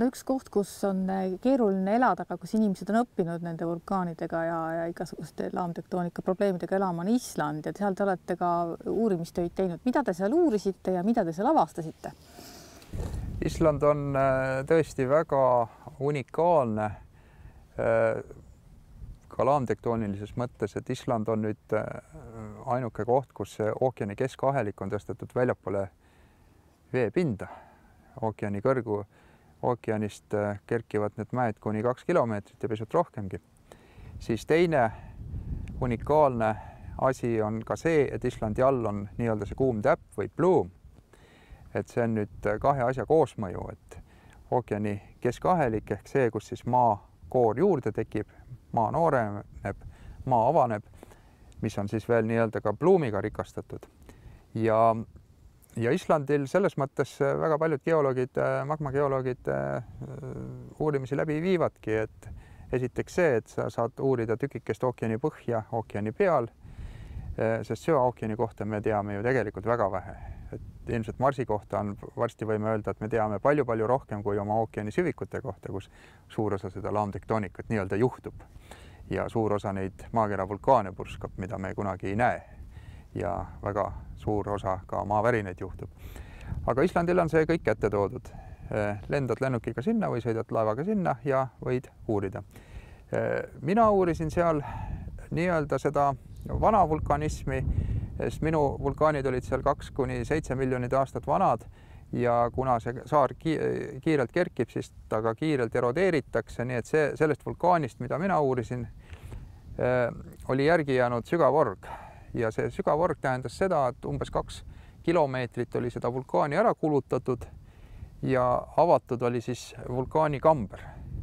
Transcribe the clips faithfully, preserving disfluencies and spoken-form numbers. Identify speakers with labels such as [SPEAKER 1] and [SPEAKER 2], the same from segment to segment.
[SPEAKER 1] no üks koht, kus on keeruline elada, aga kus inimesed on õppinud nende vulkaanidega ja, ja igasuguste laamtektoonika probleemidega elama, on Island ja seal te olete ka uurimistöid teinud. Mida te seal uurisite ja mida te seal avastasite?
[SPEAKER 2] Island on tõesti väga unikaalne ka laamtektoonilises mõttes, et Island on nüüd ainuke koht, kus ookeani keskahelik on tõstetud väljapoole veepinda. Ookeani kõrgu, ookeanist kerkivad need mäed kuni kaks kilomeetrit ja pisut rohkemgi. Siis teine unikaalne asi on ka see, et Islandi all on nii-öelda see kuum täpp või pluum. Et see on nüüd kahe asja koosmõju, et ookeani keskahelik ehk see, kus siis maa koor juurde tekib, maa nooreneb, maa avaneb, mis on siis veel nii-öelda ka pluumiga rikastatud. Ja Ja Islandil selles mõttes väga paljud geoloogid, magmageoloogid uurimisi läbi viivadki, et esiteks see, et sa saad uurida tükikest ookeani põhja ookeani peal, sest süvaookeani kohta me teame ju tegelikult väga vähe. Et ilmselt Marsi kohta on varsti võime öelda, et me teame palju-palju rohkem kui oma ookeani süvikute kohta, kus suur osa seda laamtektoonikat nii-öelda juhtub ja suur osa neid maakera vulkaane purskab, mida me kunagi ei näe. Ja väga suur osa ka maavärinaid juhtub. Aga Islandil on see kõik ette toodud. Lendad lennukiga sinna või sõidad laevaga sinna ja võid uurida. Mina uurisin seal nii-öelda seda vana vulkanismi, sest minu vulkaanid olid seal kaks kuni seitse miljonit aastat vanad ja kuna see saar kiirelt kerkib, siis ta ka kiirelt erodeeritakse, nii et see, sellest vulkaanist, mida mina uurisin, oli järgi jäänud sügav org. Ja see sügav org tähendas seda, et umbes kaks kilomeetrit oli seda vulkaani ära kulutatud ja avatud oli siis vulkaanikamber.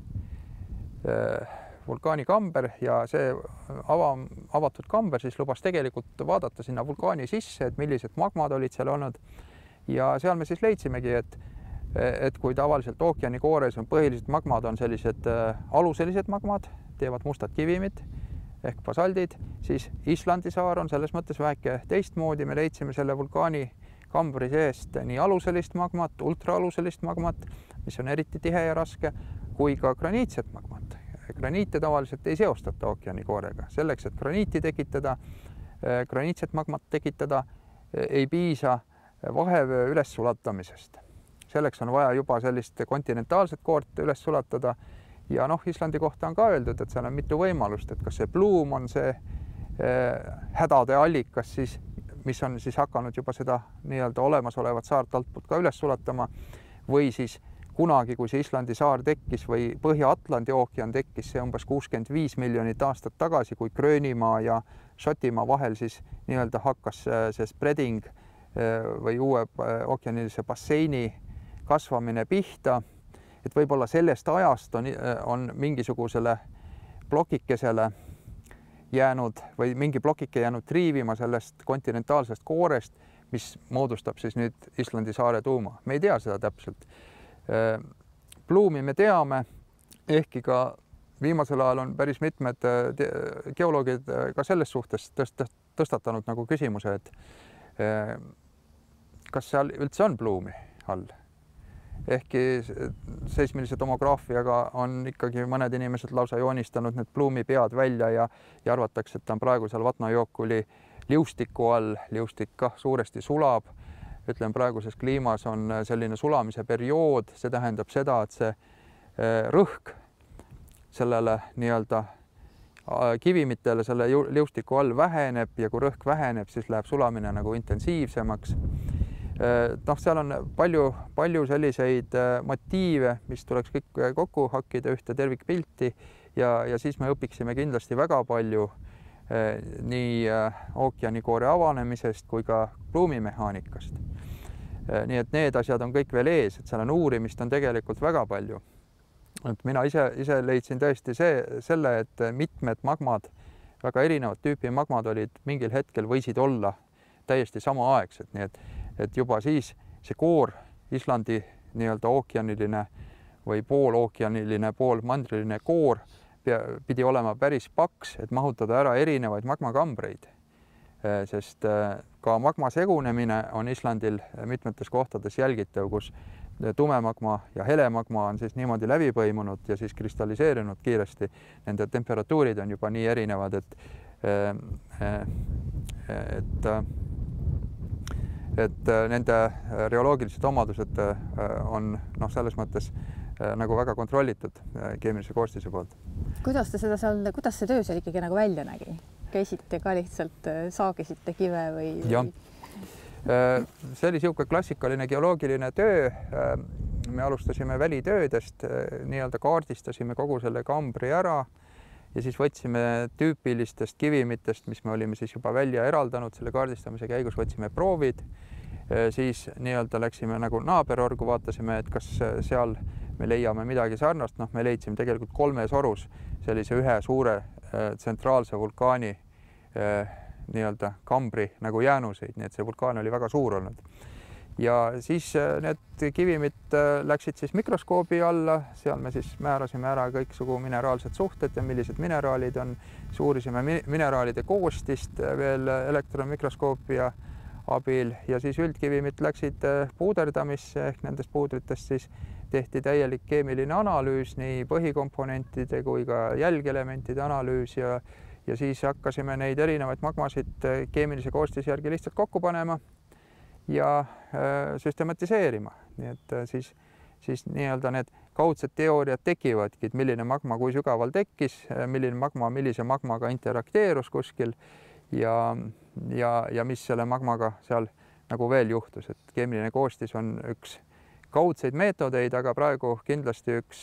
[SPEAKER 2] Vulkaanikamber ja see ava, avatud kamber siis lubas tegelikult vaadata sinna vulkaani sisse, et millised magmad olid seal olnud. Ja seal me siis leidsimegi, et, et kui tavaliselt ookeani koores on põhilised magmad on sellised aluselised magmad, teevad mustad kivimid ehk basaldid, siis Islandi saar on selles mõttes väike teistmoodi. Me leidsime selle vulkaani kambri seest nii aluselist magmat, ultraaluselist magmat, mis on eriti tihe ja raske, kui ka graniitset magmat. Graniite tavaliselt ei seostata ookeani koorega. Selleks, et graniiti tekitada, graniitset magmat tekitada, ei piisa vahevöö üles sulatamisest. Selleks on vaja juba sellist kontinentaalset koort üles sulatada. Ja noh, Islandi kohta on ka öeldud, et seal on mitu võimalust, et kas see pluum on see eh, hädade allikas, siis, mis on siis hakanud juba seda nii-öelda olemasolevat saart altpoolt ka üles sulatama, või siis kunagi, kui see Islandi saar tekkis või Põhja-Atlandi ookean tekkis, see umbes kuuskümmend viis miljonit aastat tagasi, kui Gröönimaa ja Šotimaa vahel siis nii-öelda hakkas see spreading eh, või uue ookeanilise basseini kasvamine pihta. Et võib-olla sellest ajast on, on mingisugusele plokikesele jäänud või mingi plokike jäänud triivima sellest kontinentaalsest koorest, mis moodustab siis nüüd Islandi saare tuuma. Me ei tea seda täpselt. Pluumi me teame, ehkki ka viimasel ajal on päris mitmed geoloogid ka selles suhtes tõstatanud nagu küsimuse, et kas seal üldse on pluumi all? Ehkki seismilise tomograafiaga on ikkagi mõned inimesed lausa joonistanud need pluumi pead välja ja, ja arvatakse, et ta on praegu seal Vatnajökull liustiku all. Liustik ka suuresti sulab. Ütlen, praeguses kliimas on selline sulamise periood. See tähendab seda, et see rõhk sellele nii-öelda kivimitele selle liustiku all väheneb ja kui rõhk väheneb, siis läheb sulamine nagu intensiivsemaks. Noh, seal on palju, palju selliseid motiive, mis tuleks kõik kokku hakkida ühte tervikpilti ja, ja siis me õpiksime kindlasti väga palju eh, nii ookeanikoore avanemisest kui ka pluumimehaanikast. Eh, nii et need asjad on kõik veel ees, et seal on uurimist on tegelikult väga palju. Et mina ise, ise leidsin tõesti see, selle, et mitmed magmad, väga erinevad tüüpi magmad olid mingil hetkel võisid olla täiesti samaaegselt, nii et et juba siis see koor, Islandi nii-öelda ookeaniline või poolookeaniline, poolmandriline koor pidi olema päris paks, et mahutada ära erinevaid magmakambreid. Sest ka magma segunemine on Islandil mitmetes kohtades jälgitav, kus tumemagma ja helemagma on siis niimoodi läbi põimunud ja siis kristalliseerunud kiiresti. Nende temperatuurid on juba nii erinevad, et et et nende reoloogilised omadused on noh, selles mõttes nagu väga kontrollitud keemilise koostise poolt.
[SPEAKER 1] Kuidas te seda seal, kuidas see töö seal ikkagi nagu välja nägi? Käisite ka lihtsalt, saagisite kive või?
[SPEAKER 2] Jah. See oli niisugune klassikaline geoloogiline töö. Me alustasime välitöödest, nii-öelda kaardistasime kogu selle kambri ära ja siis võtsime tüüpilistest kivimitest, mis me olime siis juba välja eraldanud selle kaardistamise käigus, võtsime proovid. Siis nii-öelda läksime nagu naaberorgu, vaatasime, et kas seal me leiame midagi sarnast. Noh, me leidsime tegelikult kolmes orus sellise ühe suure tsentraalse vulkaani nii-öelda kambri nagu jäänuseid, nii et see vulkaan oli väga suur olnud. Ja siis need kivimid läksid siis mikroskoobi alla, seal me siis määrasime ära kõiksugu mineraalsed suhted ja millised mineraalid on. Suurisime mineraalide koostist veel elektronmikroskoopia abil ja siis üldkivimid läksid puuderdamisse ehk nendest puudritest siis tehti täielik keemiline analüüs, nii põhikomponentide kui ka jälgelementide analüüs ja, ja siis hakkasime neid erinevaid magmasid keemilise koostise järgi lihtsalt kokku panema ja süstematiseerima. Nii et siis, siis nii-öelda need kaudsed teooriad tekivadki, et milline magma kui sügaval tekkis, milline magma millise magmaga interakteerus kuskil ja, ja, ja mis selle magmaga seal nagu veel juhtus. Et keemiline koostis on üks kaudseid meetodeid, aga praegu kindlasti üks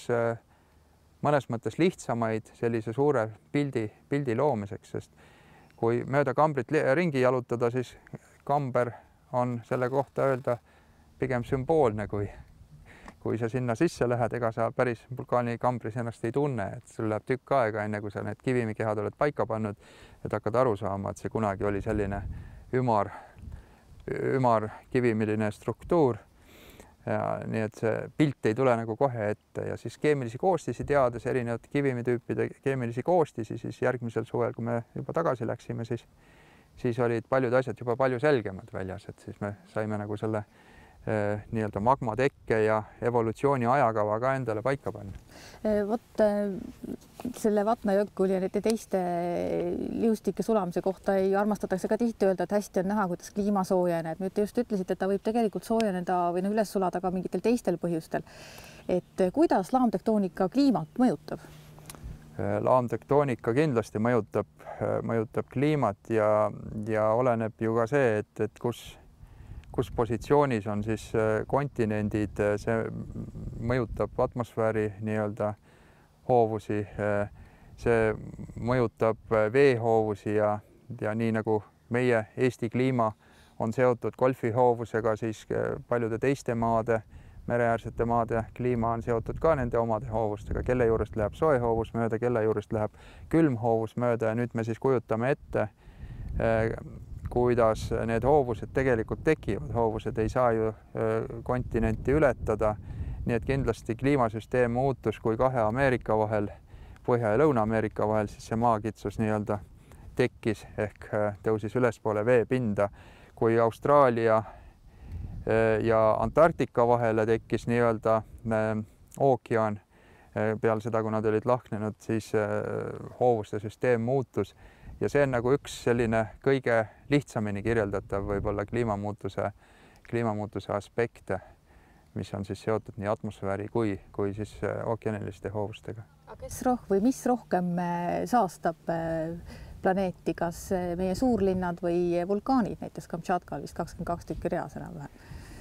[SPEAKER 2] mõnes mõttes lihtsamaid sellise suure pildi, pildi loomiseks, sest kui mööda kambrit ringi jalutada, siis kamber on selle kohta öelda pigem sümboolne, kui, kui sa sinna sisse lähed, ega sa päris vulkaanikambris ennast ei tunne, et sul läheb tükk aega, enne kui sa need kivimikehad oled paika pannud, et hakkad aru saama, et see kunagi oli selline ümar, ümar kivimiline struktuur. Ja, nii et see pilt ei tule nagu kohe ette ja siis keemilisi koostisi teades, erinevate kivimitüüpide keemilisi koostisi, siis järgmisel suvel, kui me juba tagasi läksime, siis siis olid paljud asjad juba palju selgemad väljas, et siis me saime nagu selle eh, nii-öelda magmatekke ja evolutsiooni ajakava ka endale paika panna.
[SPEAKER 1] Vot selle Vatna-Jõkkuli ja nende teiste liustike sulamise kohta ei armastatakse ka tihti öelda, et hästi on näha, kuidas kliima soojeneb. Nüüd te just ütlesite, et ta võib tegelikult soojeneda või üles sulada ka mingitel teistel põhjustel. Et kuidas laamtektoonika kliimat mõjutab? Laamtektoonika
[SPEAKER 2] kindlasti mõjutab, mõjutab kliimat ja, ja oleneb ju ka see, et, et kus, kus positsioonis on siis kontinendid, see mõjutab atmosfääri nii-öelda hoovusi, see mõjutab veehoovusi ja, ja nii nagu meie Eesti kliima on seotud golfihoovusega, siis paljude teiste maade mereäärsete maade kliima on seotud ka nende omade hoovustega, kelle juurest läheb soe hoovus mööda, kelle juurest läheb külm hoovus mööda ja nüüd me siis kujutame ette, kuidas need hoovused tegelikult tekivad. Hoovused ei saa ju kontinenti ületada, nii et kindlasti kliimasüsteem muutus, kui kahe Ameerika vahel, Põhja- ja Lõuna-Ameerika vahel, siis see maakitsus nii-öelda tekkis ehk tõusis ülespoole veepinda, kui Austraalia ja Antarktika vahele tekkis nii-öelda ookean peale seda, kui nad olid lahknenud, siis hoovuste süsteem muutus ja see on nagu üks selline kõige lihtsamini kirjeldatav võib-olla kliimamuutuse, kliimamuutuse aspekte, mis on siis seotud nii atmosfääri kui, kui siis ookeaniliste hoovustega.
[SPEAKER 1] Kes roh- või mis rohkem saastab planeeti, kas meie suurlinnad või vulkaanid, näiteks Kamtšatkal vist kakskümmend kaks tükki reas enam-vähem?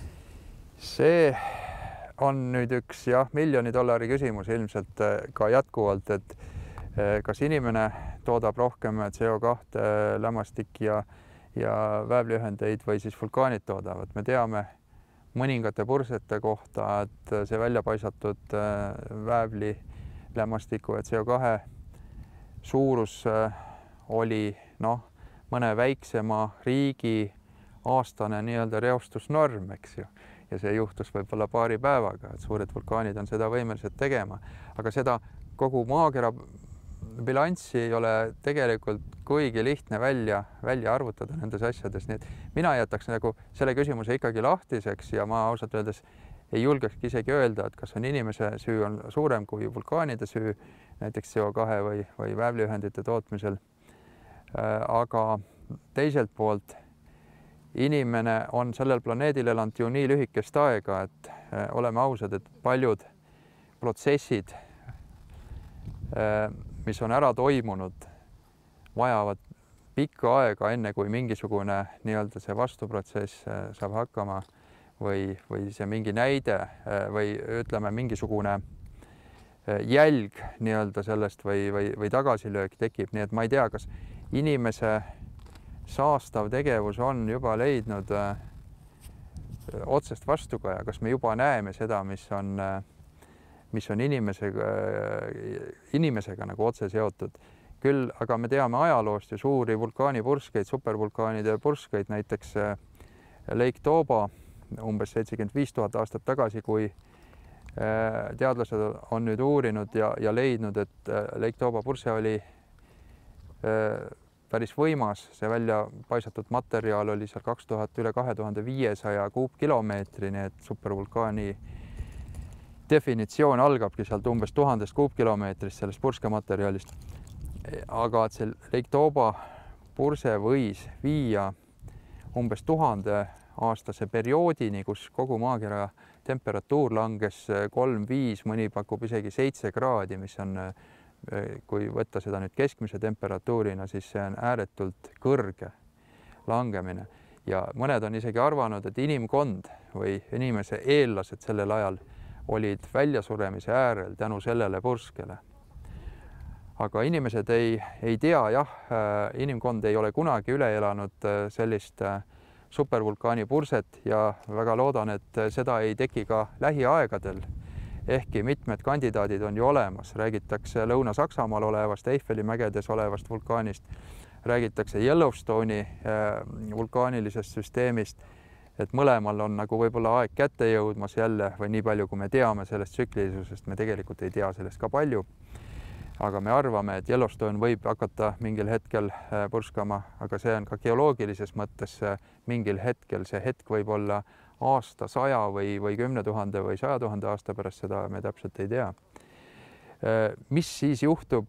[SPEAKER 2] See on nüüd üks jah, miljoni dollari küsimus ilmselt ka jätkuvalt, et kas inimene toodab rohkem C O kahte, lämmastik ja, ja väävliühendeid või siis vulkaanid toodavad. Me teame mõningate pursete kohta, et see välja paisatud väävli, lämmastiku ja C O kahe suurus oli noh, mõne väiksema riigi aastane nii-öelda reostusnorm, eks ju. Ja see juhtus võib-olla paari päevaga, et suured vulkaanid on seda võimelised tegema. Aga seda kogu maakera bilanssi ei ole tegelikult kuigi lihtne välja, välja arvutada nendes asjades. Nii et mina jätaks nagu selle küsimuse ikkagi lahtiseks ja ma ausalt öeldes ei julgekski isegi öelda, et kas on inimese süü on suurem kui vulkaanide süü, näiteks C O kahe või, või väävliühendite tootmisel. aga teiselt poolt inimene on sellel planeedil elanud ju nii lühikest aega, et oleme ausad, et paljud protsessid, mis on ära toimunud, vajavad pikka aega, enne kui mingisugune nii-öelda see vastuprotsess saab hakkama või, või see mingi näide või ütleme, mingisugune jälg nii-öelda sellest või, või, või tagasilöök tekib, nii et ma ei tea, kas inimese saastav tegevus on juba leidnud öö, otsest vastukaja, kas me juba näeme seda, mis on, mis on inimesega, inimesega nagu otse seotud. Küll, aga me teame ajaloost ju suuri vulkaanipurskeid, supervulkaanide purskeid, näiteks Lake Toba umbes seitsekümmend viis tuhat aastat tagasi, kui teadlased on nüüd uurinud ja, ja leidnud, et Lake Toba purse oli päris võimas, see välja paisatud materjal oli seal kaks tuhat, üle kahe tuhande viiesaja kuupkilomeetri, nii et supervulkaani definitsioon algabki sealt umbes tuhandest kuupkilomeetrist sellest purskematerjalist. Aga et see Lake Toba purse võis viia umbes tuhande aastase perioodini, kus kogu maakera temperatuur langes kolm viis, mõni pakub isegi seitse kraadi, mis on, kui võtta seda nüüd keskmise temperatuurina, siis see on ääretult kõrge langemine ja mõned on isegi arvanud, et inimkond või inimese eellased sellel ajal olid väljasuremise äärel tänu sellele purskele. Aga inimesed ei, ei tea, jah, inimkond ei ole kunagi üle elanud sellist supervulkaani purset ja väga loodan, et seda ei teki ka lähiaegadel. Ehkki mitmed kandidaadid on ju olemas, räägitakse Lõuna-Saksamaal olevast Eiffeli mägedes olevast vulkaanist, räägitakse Yellowstone'i vulkaanilisest süsteemist, et mõlemal on nagu võib-olla aeg kätte jõudmas jälle või nii palju, kui me teame sellest tsüklilisusest, me tegelikult ei tea sellest ka palju. Aga me arvame, et Yellowstone võib hakata mingil hetkel purskama, aga see on ka geoloogilises mõttes mingil hetkel, see hetk võib olla aasta, saja või, või kümne tuhande või saja tuhande aasta pärast, seda me täpselt ei tea. Mis siis juhtub?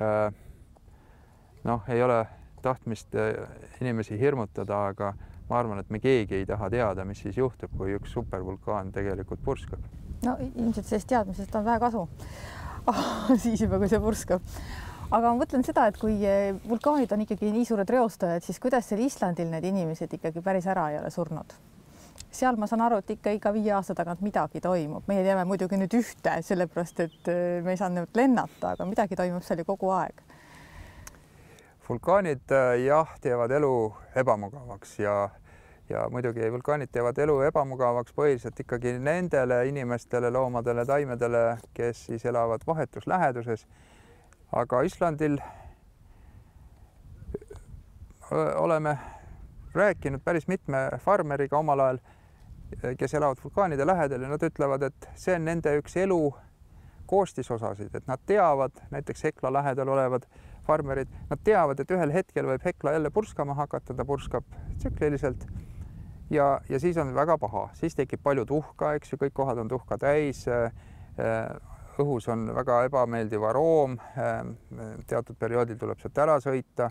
[SPEAKER 2] Noh, ei ole tahtmist inimesi hirmutada, aga ma arvan, et me keegi ei taha teada, mis siis juhtub, kui üks supervulkaan tegelikult purskab.
[SPEAKER 1] No ilmselt sellest teadmisest on vähe kasu. Oh, siis juba, kui see purskab. Aga ma mõtlen seda, et kui vulkaanid on ikkagi nii suured reostajad, siis kuidas seal Islandil need inimesed ikkagi päris ära ei ole surnud? Seal ma saan aru, et ikka iga viie aasta tagant midagi toimub. Meie teame muidugi nüüd ühte, sellepärast et me ei saa nüüd lennata, aga midagi toimub seal ju kogu aeg.
[SPEAKER 2] Vulkaanid jah, teevad elu ebamugavaks ja Ja muidugi vulkaanid teevad elu ebamugavaks põhiliselt ikkagi nendele inimestele, loomadele, taimedele, kes siis elavad vahetus läheduses. Aga Islandil oleme rääkinud päris mitme farmeriga omal ajal, kes elavad vulkaanide lähedal ja nad ütlevad, et see on nende üks elu koostisosasid, et nad teavad, näiteks Hekla lähedal olevad farmerid, nad teavad, et ühel hetkel võib Hekla jälle purskama hakata, ta purskab tsükliliselt. Ja, ja siis on väga paha, siis tekib palju tuhka, eks ju, kõik kohad on tuhka täis, õhus on väga ebameeldiv aroom, teatud perioodil tuleb sealt ära sõita,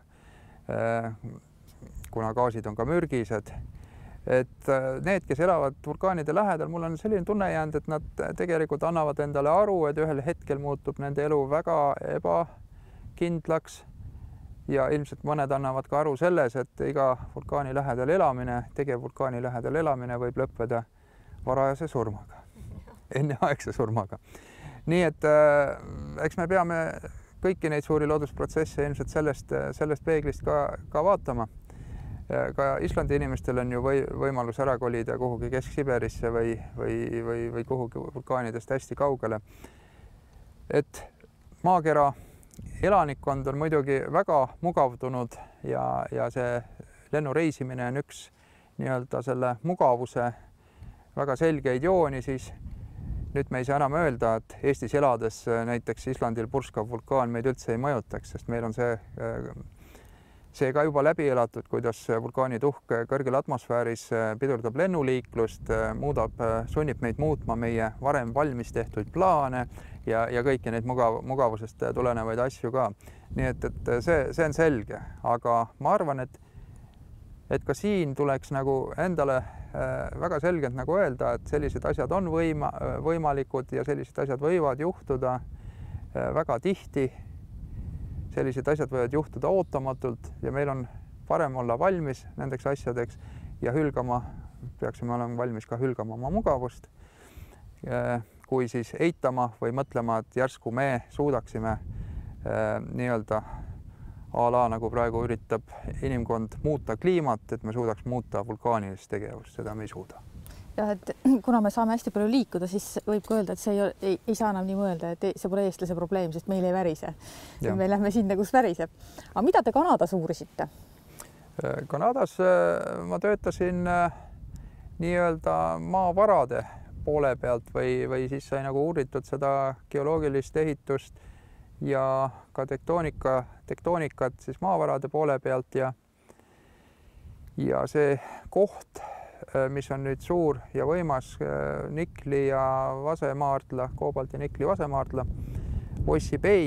[SPEAKER 2] kuna gaasid on ka mürgised. Et need, kes elavad vulkaanide lähedal, mul on selline tunne jäänud, et nad tegelikult annavad endale aru, et ühel hetkel muutub nende elu väga ebakindlaks. Ja ilmselt mõned annavad ka aru selles, et iga vulkaani lähedal elamine, tegev vulkaani lähedal elamine võib lõppeda varajase surmaga, enneaegse surmaga. Nii et äh, eks me peame kõiki neid suuri loodusprotsesse ilmselt sellest, sellest peeglist ka, ka vaatama. Ka Islandi inimestel on ju või, võimalus ära kolida kuhugi Kesk-Siberisse või, või, või, või kuhugi vulkaanidest hästi kaugele. Et maakera elanikkond on muidugi väga mugavdunud ja, ja see lennureisimine on üks nii-öelda selle mugavuse väga selgeid jooni, siis nüüd me ei saa enam öelda, et Eestis elades näiteks Islandil purskav vulkaan meid üldse ei mõjutaks, sest meil on see see ka juba läbi elatud, kuidas vulkaanituhk kõrgel atmosfääris pidurdab lennuliiklust, muudab, sunnib meid muutma meie varem valmis tehtud plaane ja, ja kõiki neid mugav, mugavusest tulenevaid asju ka. Nii et, et see, see on selge, aga ma arvan, et, et ka siin tuleks nagu endale väga selgelt nagu öelda, et sellised asjad on võima, võimalikud ja sellised asjad võivad juhtuda väga tihti. Sellised asjad võivad juhtuda ootamatult ja meil on parem olla valmis nendeks asjadeks ja hülgama, peaksime olema valmis ka hülgama oma mugavust, kui siis eitama või mõtlema, et järsku me suudaksime nii-öelda a la nagu praegu üritab inimkond muuta kliimat, et me suudaks muuta vulkaanilist tegevust, seda me ei suuda.
[SPEAKER 1] Jah, et kuna me saame hästi palju liikuda, siis võib ka öelda, et see ei, ei, ei saa enam nii mõelda, et see pole eestlase probleem, sest meil ei värise. Me lähme sinna, kus väriseb. Aga mida te Kanadas uurisite?
[SPEAKER 2] Kanadas ma töötasin nii-öelda maavarade poole pealt või, või siis sai nagu uuritud seda geoloogilist ehitust ja ka tektoonika, tektoonikat siis maavarade poole pealt ja, ja see koht, mis on nüüd suur ja võimas nikli ja vasemaardla, koobalti nikli vasemaardla, Voissi Bay.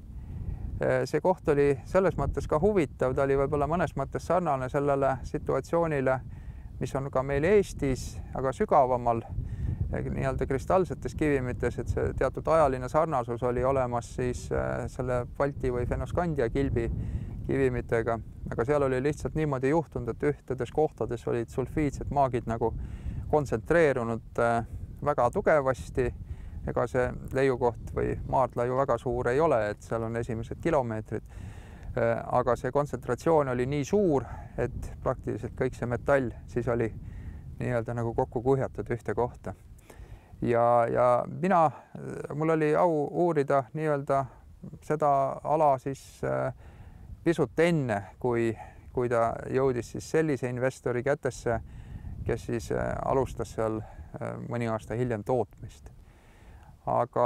[SPEAKER 2] See koht oli selles mõttes ka huvitav, ta oli võib-olla mõnes mõttes sarnane sellele situatsioonile, mis on ka meil Eestis, aga sügavamal nii-öelda kristallsetes kivimites, et see teatud ajaline sarnasus oli olemas siis selle Balti või Fennoskandia kilbi kivimitega, aga seal oli lihtsalt niimoodi juhtunud, et ühtedes kohtades olid sulfiidsed maagid nagu kontsentreerunud väga tugevasti. Ega see leiukoht või maardla ju väga suur ei ole, et seal on esimesed kilomeetrid. Aga see kontsentratsioon oli nii suur, et praktiliselt kõik see metall siis oli nii-öelda nagu kokku kuhjatud ühte kohta. Ja, ja mina, mul oli au uurida nii-öelda seda ala siis pisut enne, kui, kui ta jõudis siis sellise investori kätesse, kes siis alustas seal mõni aasta hiljem tootmist. Aga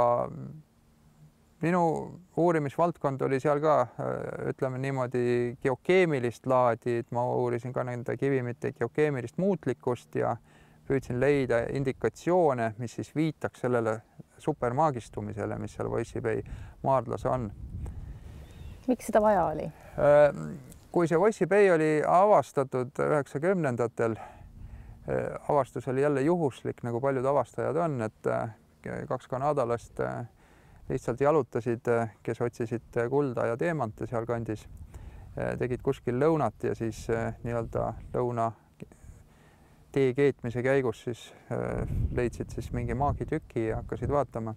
[SPEAKER 2] minu uurimisvaldkond oli seal ka, ütleme niimoodi, geokeemilist laadi, et ma uurisin ka nende kivimite geokeemilist muutlikkust ja püüdsin leida indikatsioone, mis siis viitaks sellele supermaagistumisele, mis seal Voissi Bay maardlas on.
[SPEAKER 1] Miks seda vaja oli?
[SPEAKER 2] Kui see Voissi Bay oli avastatud üheksakümnendatel, avastus oli jälle juhuslik, nagu paljud avastajad on, et kaks kanadalast lihtsalt jalutasid, kes otsisid kulda ja teemante seal kandis, tegid kuskil lõunat ja siis nii-öelda lõuna tee keetmise käigus siis leidsid siis mingi maagitüki ja hakkasid vaatama,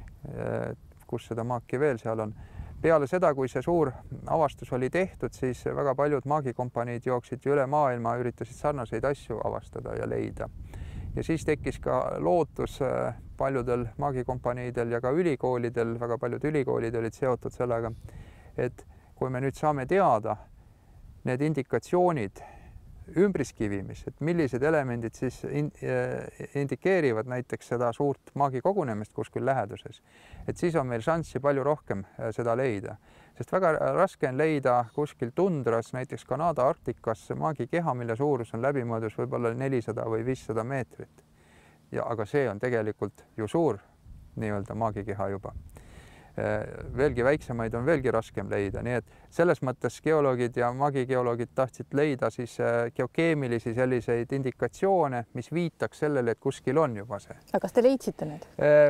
[SPEAKER 2] kus seda maaki veel seal on. Peale seda, kui see suur avastus oli tehtud, siis väga paljud maagikompaniid jooksid üle maailma, üritasid sarnaseid asju avastada ja leida. Ja siis tekkis ka lootus paljudel maagikompaniidel ja ka ülikoolidel, väga paljud ülikoolid olid seotud sellega, et kui me nüüd saame teada need indikatsioonid ümbriskivimis, et millised elemendid siis indikeerivad näiteks seda suurt maagikogunemist kuskil läheduses, et siis on meil šanssi palju rohkem seda leida. Sest väga raske on leida kuskil tundras, näiteks Kanada Arktikas maagikeha, mille suurus on läbimõõdus võib-olla nelisada või viissada meetrit. Ja, aga see on tegelikult ju suur nii-öelda maagikeha juba. Veelgi väiksemaid on veelgi raskem leida, nii et selles mõttes geoloogid ja maagigeoloogid tahtsid leida siis geokeemilisi selliseid indikatsioone, mis viitaks sellele, et kuskil on juba see.
[SPEAKER 1] Aga kas te leidsite need?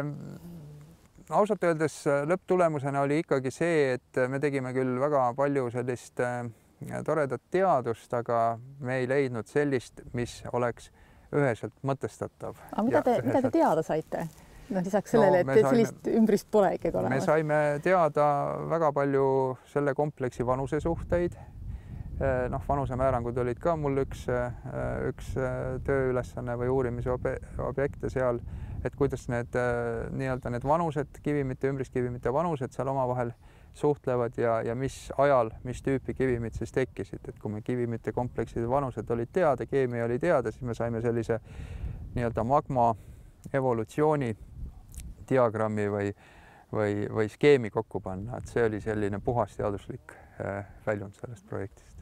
[SPEAKER 2] Ausalt öeldes lõpptulemusena oli ikkagi see, et me tegime küll väga palju sellist toredat teadust, aga me ei leidnud sellist, mis oleks üheselt mõtestatav.
[SPEAKER 1] Aga mida te, mida te teada saite? No, lisaks sellele, no, et saime, sellist ümbrist pole ikkagi olemas.
[SPEAKER 2] Me saime teada väga palju selle kompleksi vanuse suhteid. Noh, vanusemäärangud olid ka mul üks, üks tööülesanne või uurimise objekte seal, et kuidas need, nii-öelda need vanused, kivimite, ümbriskivimite vanused seal omavahel suhtlevad ja, ja mis ajal, mis tüüpi kivimid siis tekkisid. Et kui me kivimite komplekside vanused olid teada, keemia oli teada, siis me saime sellise nii-öelda magma evolutsiooni diagrammi või, või, või skeemi kokku panna, et see oli selline puhas teaduslik väljund sellest projektist.